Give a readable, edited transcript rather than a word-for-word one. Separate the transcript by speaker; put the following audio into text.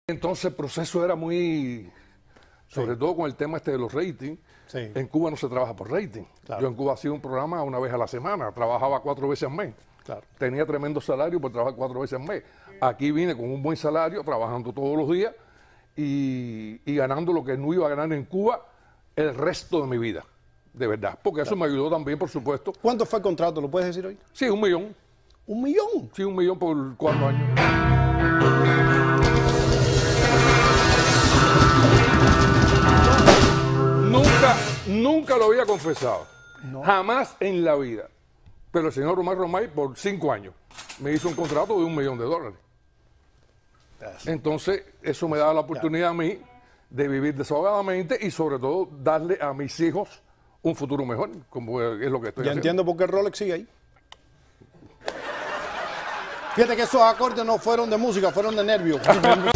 Speaker 1: Entonces el proceso era muy, sobre todo con el tema este de los ratings.
Speaker 2: Sí.
Speaker 1: En Cuba no se trabaja por rating.
Speaker 2: Claro.
Speaker 1: Yo en Cuba hacía un programa una vez a la semana, trabajaba 4 veces al mes.
Speaker 2: Claro.
Speaker 1: Tenía tremendo salario por trabajar 4 veces al mes. Aquí vine con un buen salario, trabajando todos los días y ganando lo que no iba a ganar en Cuba el resto de mi vida, de verdad. Porque eso me ayudó también, por supuesto.
Speaker 2: ¿Cuánto fue el contrato? ¿Lo puedes decir hoy?
Speaker 1: Sí, 1 millón.
Speaker 2: ¿1 millón?
Speaker 1: Sí, 1 millón por 4 años. Nunca lo había confesado.
Speaker 2: No.
Speaker 1: Jamás en la vida. Pero el señor Romay Romay, por 5 años, me hizo un contrato de $1 millón. Entonces, eso me daba la oportunidad a mí de vivir desahogadamente y sobre todo darle a mis hijos un futuro mejor, como es lo que estoy
Speaker 2: Ya
Speaker 1: haciendo.
Speaker 2: entiendo por qué el Rolex sigue ahí. Fíjate que esos acordes no fueron de música, fueron de nervios.